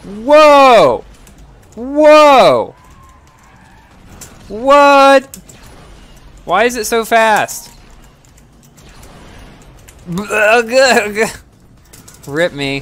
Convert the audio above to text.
Whoa! Whoa! What? Why is it so fast? Rip me.